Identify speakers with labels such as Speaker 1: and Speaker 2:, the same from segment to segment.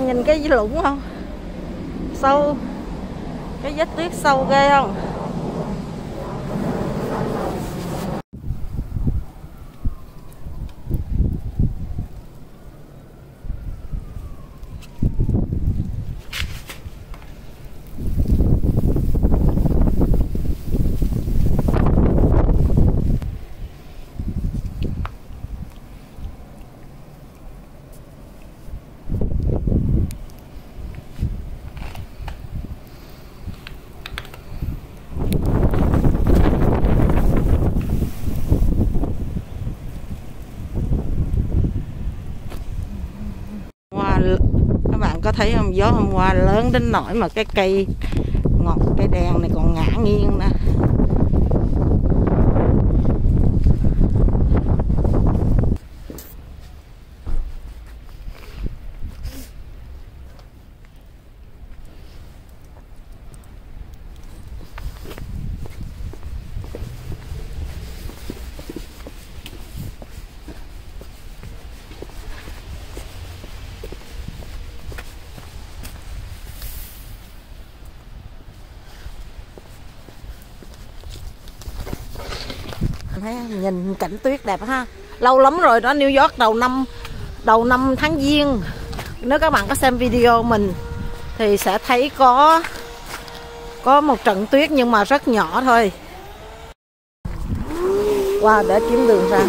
Speaker 1: bạn nhìn cái lũng không? Sâu, cái vết tuyết sâu ghê không? Các bạn có thấy không, gió hôm qua lớn đến nỗi mà cái cây ngọt, cây đèn này còn ngã nghiêng nè. Thấy nhìn cảnh tuyết đẹp ha. Lâu lắm rồi đó, New York đầu năm tháng Giêng. Nếu các bạn có xem video mình thì sẽ thấy có một trận tuyết nhưng mà rất nhỏ thôi. Wow, để kiếm đường ra.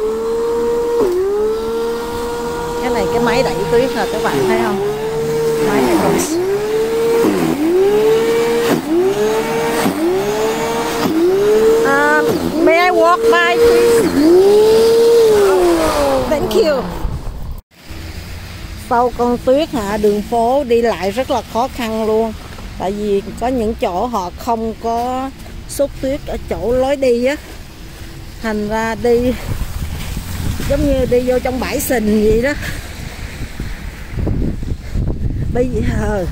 Speaker 1: Cái này cái máy đẩy tuyết là các bạn thấy không? Máy này còn... May I walk by please? Thank you. Sau con tuyết hả, đường phố đi lại rất là khó khăn luôn. Tại vì có những chỗ họ không có xúc tuyết ở chỗ lối đi á. Thành ra đi giống như đi vô trong bãi sình vậy đó. Bây giờ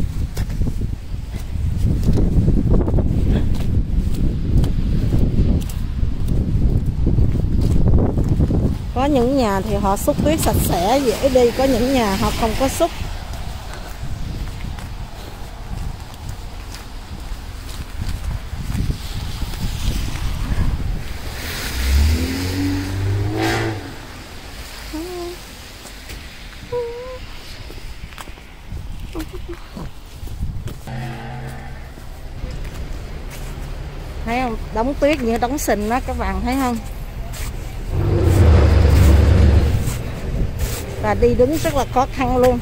Speaker 1: có những nhà thì họ xúc tuyết sạch sẽ dễ đi, có những nhà họ không có xúc. Thấy không? Đống tuyết như đống sình đó, các bạn thấy không? Và đi đứng rất là khó khăn luôn.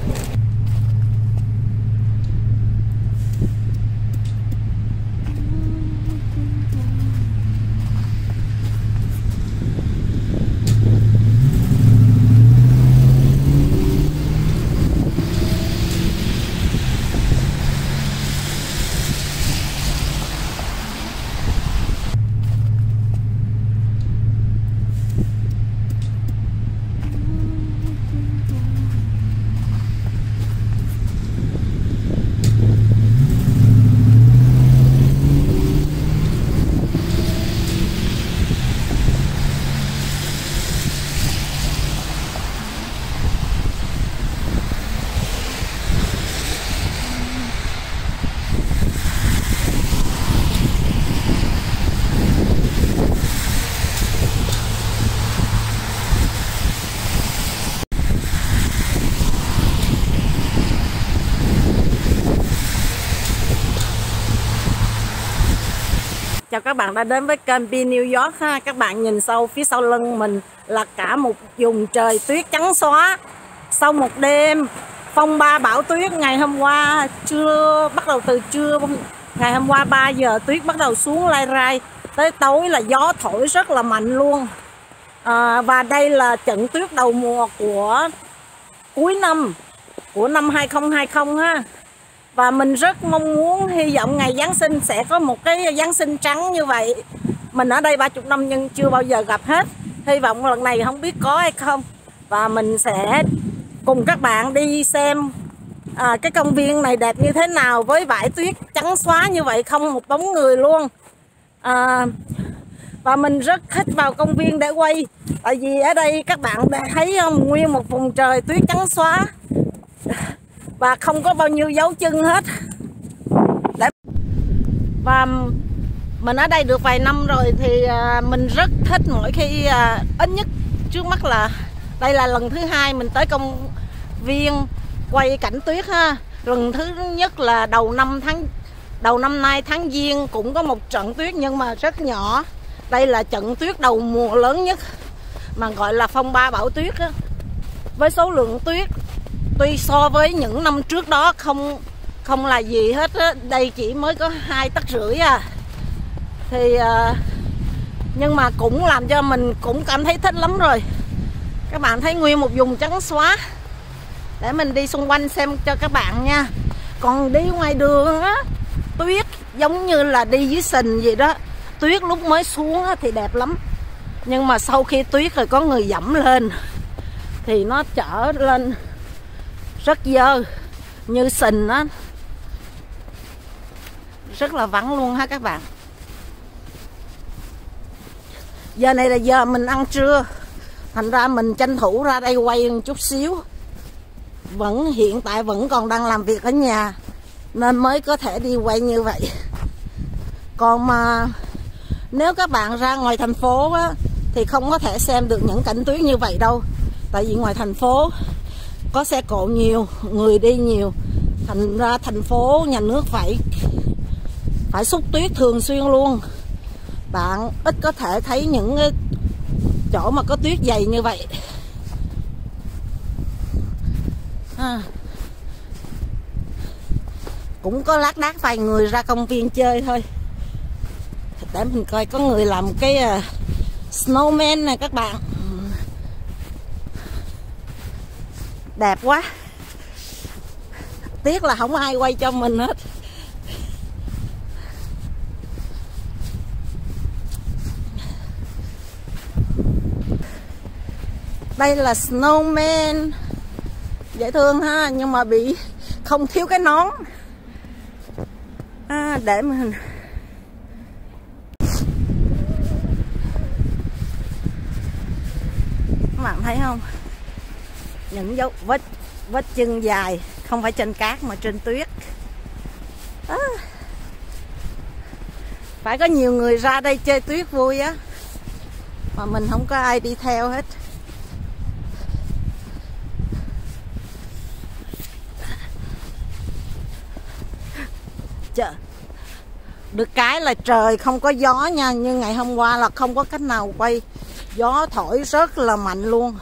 Speaker 1: Chào các bạn đã đến với kênh Be New York ha. Các bạn nhìn phía sau lưng mình là cả một vùng trời tuyết trắng xóa. Sau một đêm phong ba bão tuyết ngày hôm qua, bắt đầu từ trưa ngày hôm qua 3 giờ tuyết bắt đầu xuống lai rai, tới tối là gió thổi rất là mạnh luôn. Và đây là trận tuyết đầu mùa của cuối năm, của năm 2020 ha. Và mình rất mong muốn, hy vọng ngày Giáng sinh sẽ có một cái Giáng sinh trắng như vậy. Mình ở đây 30 năm nhưng chưa bao giờ gặp hết. Hy vọng lần này không biết có hay không. Và mình sẽ cùng các bạn đi xem cái công viên này đẹp như thế nào với bãi tuyết trắng xóa như vậy, không một bóng người luôn. Và mình rất thích vào công viên để quay. Tại vì ở đây các bạn đã thấy không, nguyên một vùng trời tuyết trắng xóa. và không có bao nhiêu dấu chân hết. Và mình ở đây được vài năm rồi thì mình rất thích mỗi khi ít nhất trước mắt là đây là lần thứ hai mình tới công viên quay cảnh tuyết ha. Lần thứ nhất là đầu năm nay tháng Giêng cũng có một trận tuyết nhưng mà rất nhỏ. Đây là trận tuyết đầu mùa lớn nhất mà gọi là phong ba bão tuyết á. Với số lượng tuyết tuy so với những năm trước đó không là gì hết á, đây chỉ mới có 2,5 tấc à. Thì nhưng mà cũng làm cho mình cũng cảm thấy thích lắm rồi. Các bạn thấy nguyên một vùng trắng xóa. Để mình đi xung quanh xem cho các bạn nha. Còn đi ngoài đường á, tuyết giống như là đi dưới sình vậy đó. Tuyết lúc mới xuống á, thì đẹp lắm. Nhưng mà sau khi tuyết rồi có người dẫm lên thì nó trở lên rất dơ, như sình á. Rất là vắng luôn ha các bạn. Giờ này là giờ mình ăn trưa, thành ra mình tranh thủ ra đây quay một chút xíu. Hiện tại vẫn còn đang làm việc ở nhà nên mới có thể đi quay như vậy. Còn mà nếu các bạn ra ngoài thành phố á, thì không có thể xem được những cảnh tuyết như vậy đâu. Tại vì ngoài thành phố có xe cộ nhiều, người đi nhiều, thành ra thành phố nhà nước phải xúc tuyết thường xuyên luôn. Bạn ít có thể thấy những chỗ mà có tuyết dày như vậy. Cũng có lác đác vài người ra công viên chơi thôi. Để mình coi có người làm cái snowman này các bạn. Đẹp quá. Tiếc là không ai quay cho mình hết. Đây là snowman. Dễ thương ha, nhưng mà bị không thiếu cái nón. Để mình các bạn thấy không? Những dấu vết chân dài, không phải trên cát mà trên tuyết. Phải có nhiều người ra đây chơi tuyết vui á, mà mình không có ai đi theo hết. Được cái là trời không có gió nha, như ngày hôm qua là không có cách nào quay. Gió thổi rất là mạnh luôn.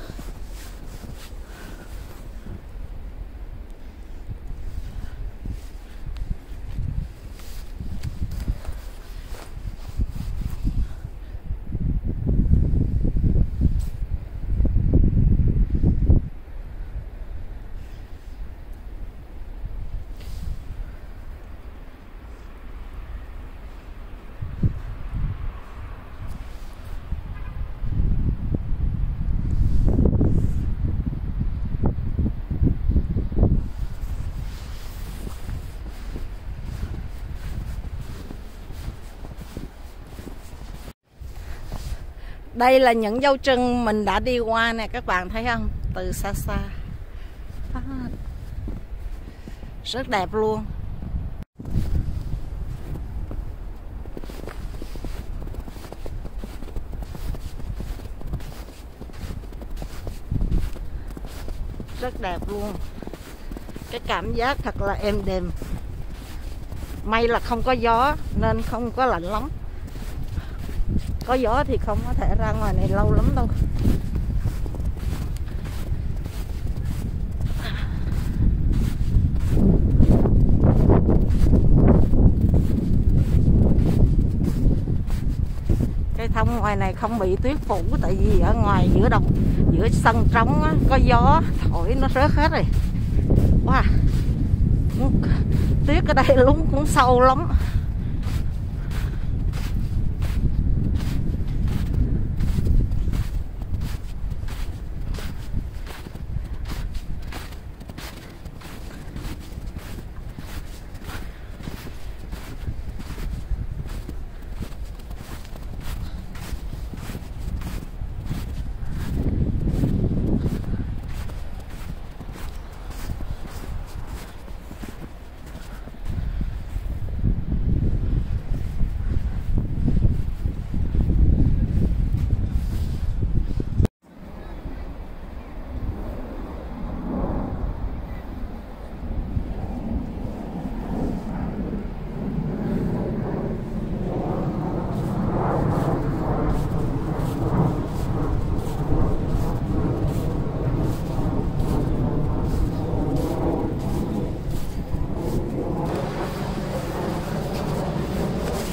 Speaker 1: Đây là những dấu chân mình đã đi qua nè, các bạn thấy không? Từ xa xa. Rất đẹp luôn. Rất đẹp luôn. Cái cảm giác thật là êm đềm. May là không có gió nên không có lạnh lắm. Có gió thì không có thể ra ngoài này lâu lắm đâu. Cây thông ngoài này không bị tuyết phủ, tại vì ở ngoài giữa sân trống á, có gió thổi nó rớt hết rồi. Wow. Tuyết ở đây lún cũng sâu lắm.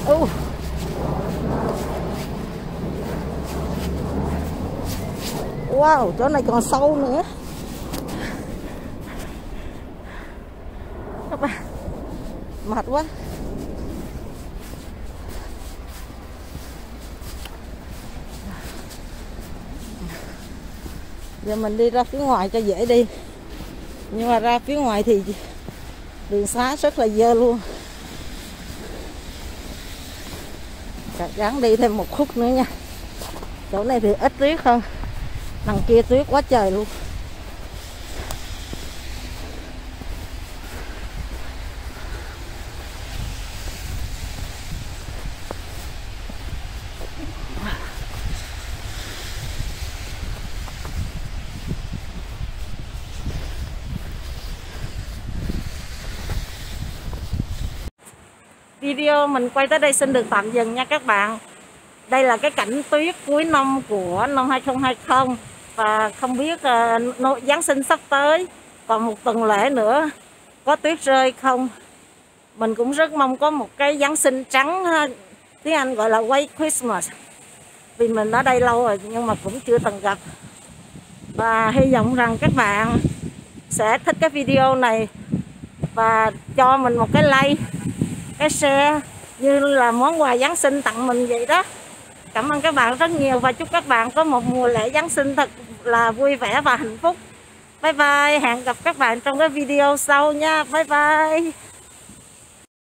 Speaker 1: Wow, chỗ này còn sâu nữa các bạn, mệt quá. Giờ mình đi ra phía ngoài cho dễ đi, nhưng mà ra phía ngoài thì đường xá rất là dơ luôn. Gắng đi thêm một khúc nữa nha. Chỗ này thì ít tuyết hơn, đằng kia tuyết quá trời luôn. Video mình quay tới đây xin được tạm dừng nha các bạn. Đây là cái cảnh tuyết cuối năm của năm 2020. Và không biết Giáng sinh sắp tới, còn một tuần lễ nữa có tuyết rơi không. Mình cũng rất mong có một cái Giáng sinh trắng, tiếng Anh gọi là White Christmas. Vì mình ở đây lâu rồi nhưng mà cũng chưa từng gặp. Và hy vọng rằng các bạn sẽ thích cái video này và cho mình một cái like, cái share như là món quà Giáng sinh tặng mình vậy đó. Cảm ơn các bạn rất nhiều và chúc các bạn có một mùa lễ Giáng sinh thật là vui vẻ và hạnh phúc. Bye bye, hẹn gặp các bạn trong cái video sau nha. Bye bye.